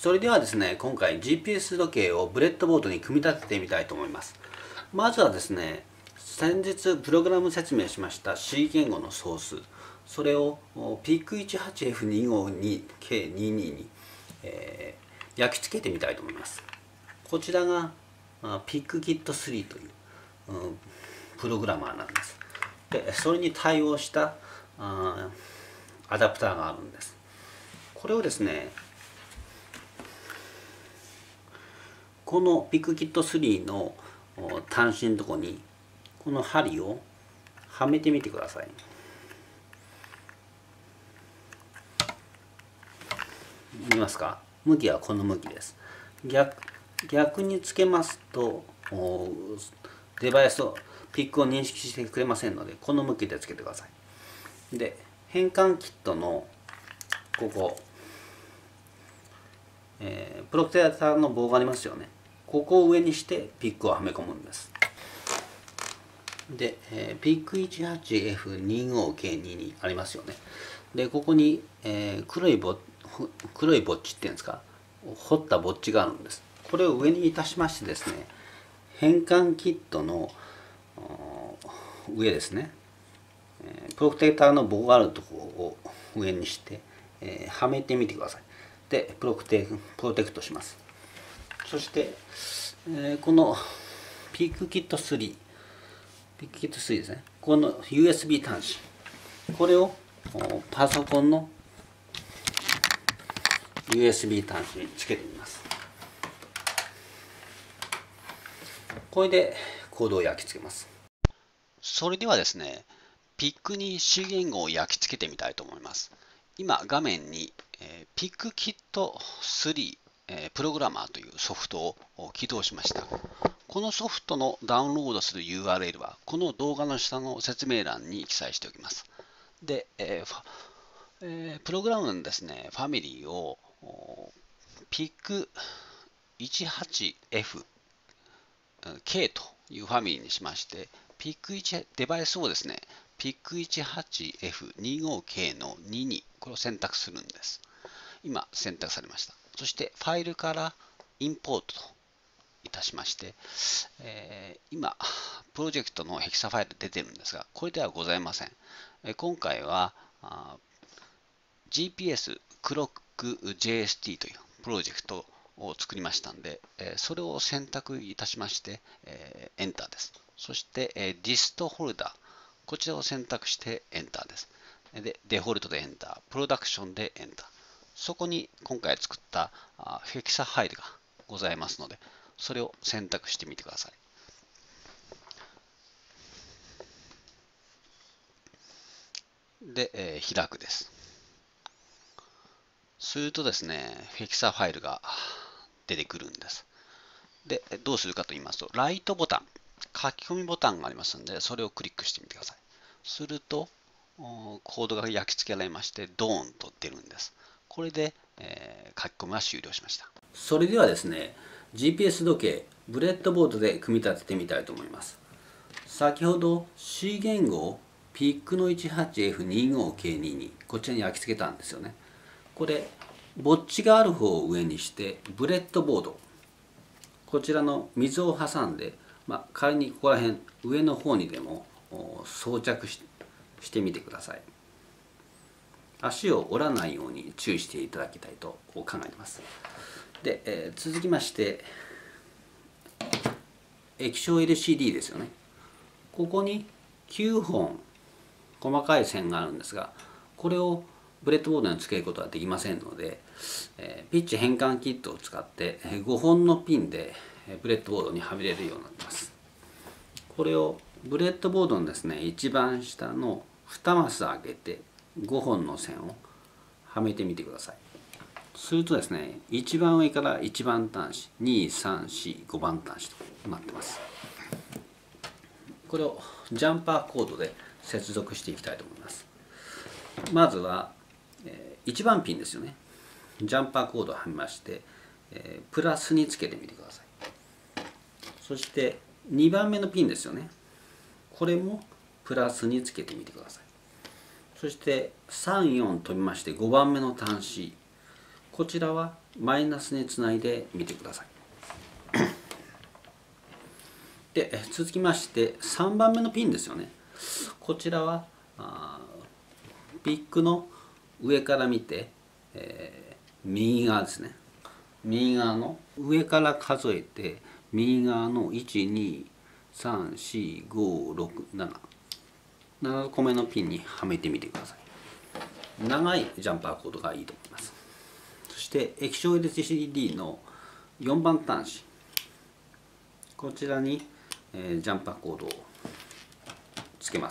それではですね、今回 GPS 時計をブレッドボードに組み立ててみたいと思います。まずはですね、先日プログラム説明しました C 言語のソース、それを PIC18F252K22 に、焼き付けてみたいと思います。こちらが PICKIT3 という、プログラマーなんです。で、それに対応したアダプターがあるんです。これをですね、このPICKIT3 の端子のところにこの針をはめてみてください。見ますか？向きはこの向きです。逆につけますとデバイスをピックを認識してくれませんので、この向きでつけてください。で、変換キットのここ、プロテクターの棒がありますよね。ここを上にしてピックをはめ込むんです。で、PIC18F25K22 ありますよね。で、ここに、黒いボッチっていうんですか、彫ったボッチがあるんです。これを上にいたしましてですね、変換キットの上ですね、プロテクターの棒があるところを上にして、はめてみてください。で、プロテクトします。そして、このPICKIT3 ですね、この USB 端子、これをパソコンの USB 端子につけてみます。これでコードを焼き付けます。それではですね、PIC に C 言語を焼き付けてみたいと思います。今画面に、PICKIT3、プログラマーというソフトを起動しました。このソフトのダウンロードする URL はこの動画の下の説明欄に記載しておきます。で、プログラムのですね、ファミリーを PIC18F K というファミリーにしまして、デバイスをですね、PIC18F25K の22、これを選択するんです。今、選択されました。そして、ファイルからインポートといたしまして、今、プロジェクトのヘキサファイル出てるんですが、これではございません。今回はGPS クロック JST というプロジェクトを作りましたんで、それを選択いたしまして、エンターです。そして、ディストホルダー、こちらを選択してエンターです。で、デフォルトでエンター、プロダクションでエンター。そこに今回作ったヘキサファイルがございますので、それを選択してみてください。で、開くです。するとですね、ヘキサファイルが出てくるんです。で、どうするかと言いますと、ライトボタン、書き込みボタンがありますので、それをクリックしてみてください。すると、コードが焼き付けられまして、ドーンと出るんです。これで、書き込みは終了しました。それではですね、GPS 時計、ブレッドボードで組み立ててみたいと思います。先ほど C 言語を PIC の 18F25K22、こちらに焼き付けたんですよね。これ、ボッチがある方を上にして、ブレッドボード、こちらの溝を挟んで、仮にここら辺、上の方にでも装着してみてください。足を折らないように注意していただきたいと考えています。で、続きまして、液晶 LCD ですよね。ここに9本細かい線があるんですが、これをブレッドボードにつけることはできませんので、ピッチ変換キットを使って5本のピンでブレッドボードにはめれるようになります。これをブレッドボードのですね、一番下の2マス上げて5本の線をはめてみてください。するとですね、一番上から1番端子、2、3、4、5番端子となってます。これをジャンパーコードで接続していきたいと思います。まずは1番ピンですよね。ジャンパーコードをはめまして、プラスにつけてみてください。そして2番目のピンですよね。これもプラスにつけてみてください。そして3、4飛びまして5番目の端子、 こちらはマイナスにつないでみてください。で続きまして3番目のピンですよね。こちらはピックの上から見て、右側ですね。右側の上から数えて右側の1234567個目のピンにはめてみてください。長いジャンパーコードがいいと思います。そして液晶 LCD の4番端子、こちらに、ジャンパーコードをつけます。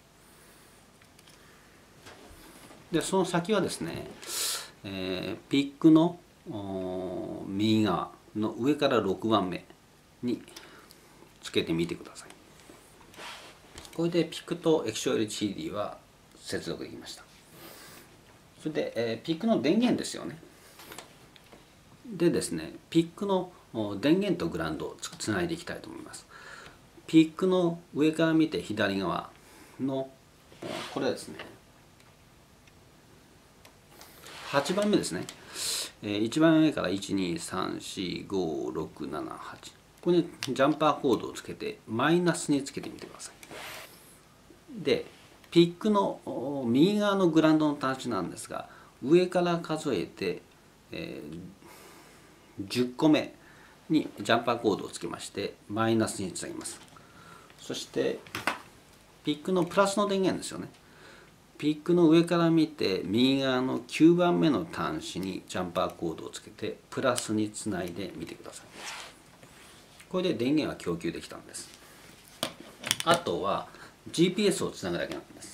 でその先はですね、ピックの右側の上から6番目につけてみてください。これでピックと液晶 LCD は接続できました。それで、ピックの電源ですよね。でですね、ピックの電源とグラウンドをつないでいきたいと思います。ピックの上から見て左側のこれはですね、8番目ですね。一番上から123456788、これにジャンパーコードをつけてマイナスにつけてみてください。でピックの右側のグラウンドの端子なんですが、上から数えて、10個目にジャンパーコードをつけましてマイナスにつなぎます。そしてピックのプラスの電源ですよね。ピックの上から見て右側の9番目の端子にジャンパーコードをつけてプラスにつないでみてください。これで電源は供給できたんです。あとは GPS をつなぐだけなんです。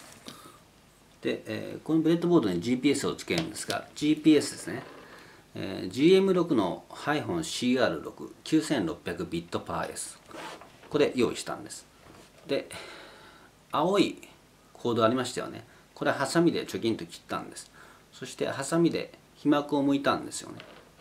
で、このブレッドボードに GPS をつけるんですが、 GPS ですね、GM6 の -CR69600 ビットパー S、 これ用意したんです。で青いコードありましたよね。これはハサミでチョキンと切ったんです。そしてハサミで皮膜を剥いたんですよね。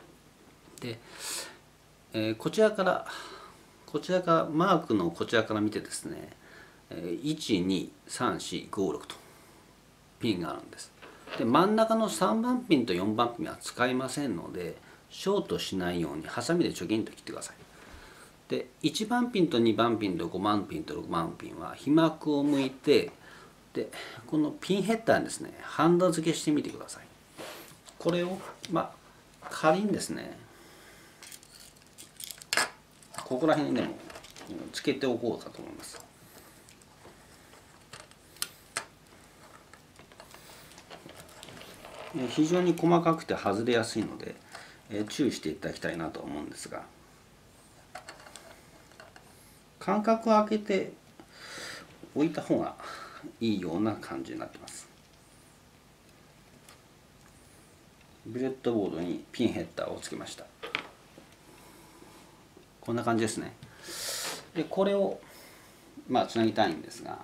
で、こちらからマークのこちらから見てですね、12345 6とピンがあるんです。で真ん中の3番ピンと4番ピンは使いませんので、ショートしないようにハサミでチョキンと切ってください。で1番ピンと2番ピンと5番ピンと6番ピンは皮膜を剥いて、でこのピンヘッダーにですねハンダ付けしてみてください。これを仮にですねここら辺にでもつけておこうかと思います。非常に細かくて外れやすいので注意していただきたいなと思うんですが、間隔を空けて置いた方がいいような感じになってます。ブレッドボードにピンヘッダーをつけました。こんな感じですね。でこれをつなぎたいんですが、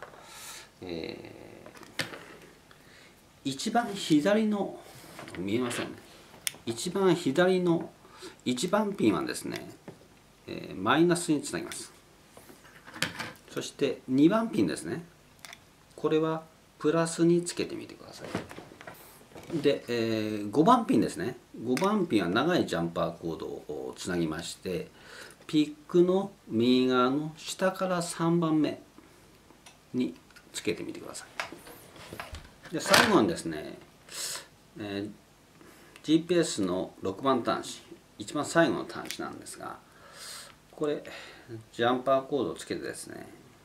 一番左の見えませんね。一番左の1番ピンはですね、マイナスにつなぎます。そして2番ピンですね、これはプラスにつけてみてください。で、5番ピンですね。5番ピンは長いジャンパーコードをつなぎまして、ピックの右側の下から3番目につけてみてください。で最後にですね、GPS の6番端子、一番最後の端子なんですが、これジャンパーコードをつけてですね、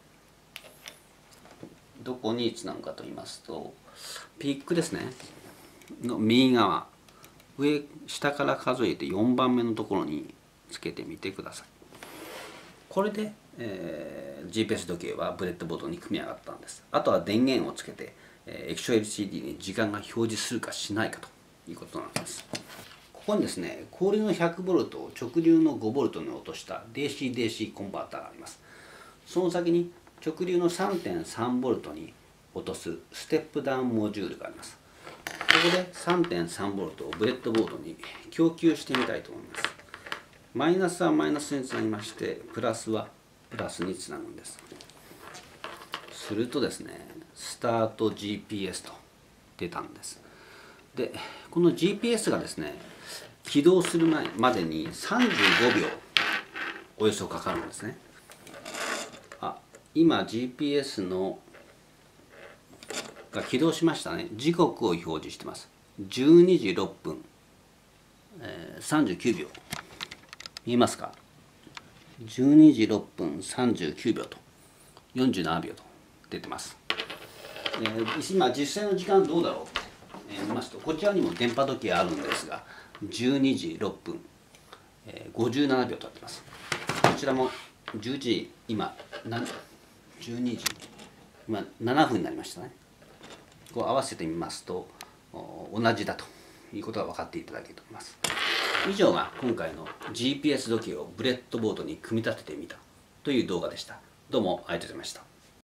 どこにつなぐかと言いますと、ピックですねの右側、下から数えて4番目のところにつけてみてください。これで、GPS 時計はブレッドボードに組み上がったんです。あとは電源をつけて、液晶 LCD に時間が表示するかしないかということなんです。ここにですね、氷の 100V を直流の 5V に落とした DC-DC コンバーターがあります。その先に直流の 3.3V に落とすステップダウンモジュールがあります。ここで 3.3V をブレッドボードに供給してみたいと思います。マイナスはマイナスにつなぎまして、プラスはプラスにつなぐんです。するとですね、スタート GPS と出たんです。 でこの GPS がですね起動する前までに35秒およそかかるんですね。今 GPS のが起動しましたね。時刻を表示してます。12時6分、39秒見えますか。12時6分39秒と47秒と出てます。今実際の時間どうだろうと見ますと、こちらにも電波時計あるんですが12時6分、57秒となっています。こちらも11時今12時今7分になりましたね。こう合わせてみますと同じだということが分かっていただけると思います。以上が今回の GPS 時計をブレッドボードに組み立ててみたという動画でした。どうもありがとうございました。